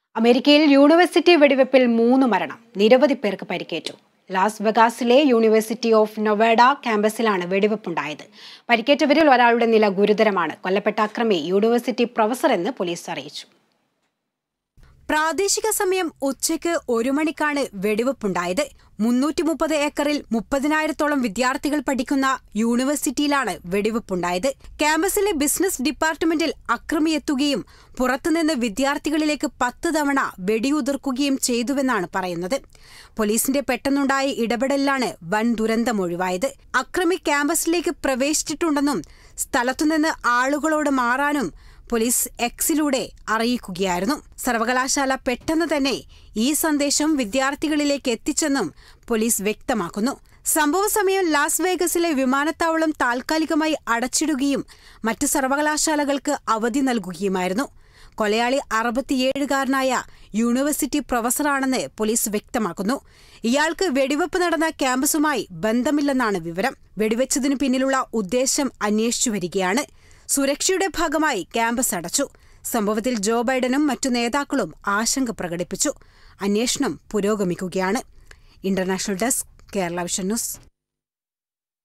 അമേരിക്കയിൽ യൂണിവേഴ്സിറ്റി വെടിവെപ്പിൽ 3 മരണം, നിരവധി പേർക്ക് പരിക്കേറ്റു. ലാസ് വെഗാസിലെ യൂണിവേഴ്സിറ്റി ഓഫ് നൊവാഡ ക്യാമ്പസിലാണ് വെടിവെപ്പുണ്ടായത്. പരിക്കേറ്റവരിൽ ഒരാളുടെ നില ഗുരുതരമാണ്. കൊല്ലപ്പെട്ട അക്രമി യൂണിവേഴ്സിറ്റി പ്രൊഫസർ എന്ന് പോലീസ് അറിയിച്ചു. പ്രാദേശിക സമയം ഉച്ചയ്ക്ക് 1 മണിക്കാണ് വെടിവെപ്പുണ്ടായത്. 330 ഏക്കറിൽ 30,000-ഓളം വിദ്യാർത്ഥികൾ പഠിക്കുന്ന യൂണിവേഴ്സിറ്റിയിലാണ് വെടിവെപ്പുണ്ടായത്. ക്യാമ്പസിലെ ബിസിനസ് ഡിപ്പാർട്ട്മെന്റിൽ അക്രമി എത്തുകയും പുറത്തുനിന്ന് വിദ്യാർത്ഥികളിലേക്ക് 10 തവണ വെടിയുതിർക്കുകയും ചെയ്തുവെന്നാണ് പറയുന്നത്. പോലീസിന്റെ പെട്ടെന്നുണ്ടായ ഇടപെടലിലാണ് വൻ ദുരന്തമൊഴിവായത്. അക്രമി ക്യാമ്പസിലേക്ക് പ്രവേശിച്ചിട്ടുണ്ടെന്നും സ്ഥലത്തുനിന്ന് ആളുകളോട് മാറാനും പോലീസ് എക്സിലൂടെ അറിയിക്കുകയായിരുന്നു. സർവകലാശാല പെട്ടെന്ന് തന്നെ ഈ സന്ദേശം വിദ്യാർത്ഥികളിലേക്ക് എത്തിച്ചെന്നും പോലീസ് വ്യക്തമാക്കുന്നു. സംഭവ സമയം ലാസ് വേഗസിലെ വിമാനത്താവളം താൽക്കാലികമായി അടച്ചിടുകയും മറ്റ് സർവകലാശാലകൾക്ക് അവധി നൽകുകയുമായിരുന്നു. കൊലയാളി 67-കാരനായ യൂണിവേഴ്സിറ്റി പ്രൊഫസറാണെന്ന് പോലീസ് വ്യക്തമാക്കുന്നു. ഇയാൾക്ക് വെടിവെപ്പ് നടന്ന ക്യാമ്പസുമായി ബന്ധമില്ലെന്നാണ് വിവരം. വെടിവെച്ചതിനു പിന്നിലുള്ള ഉദ്ദേശം അന്വേഷിച്ചു വരികയാണ്. സുരക്ഷയുടെ ഭാഗമായി ക്യാമ്പസ് അടച്ചു. സംഭവത്തിൽ ജോ ബൈഡനും മറ്റു നേതാക്കളും ആശങ്ക പ്രകടിപ്പിച്ചു. അന്വേഷണം പുരോഗമിക്കുകയാണ്. International desk, Kerala vision news.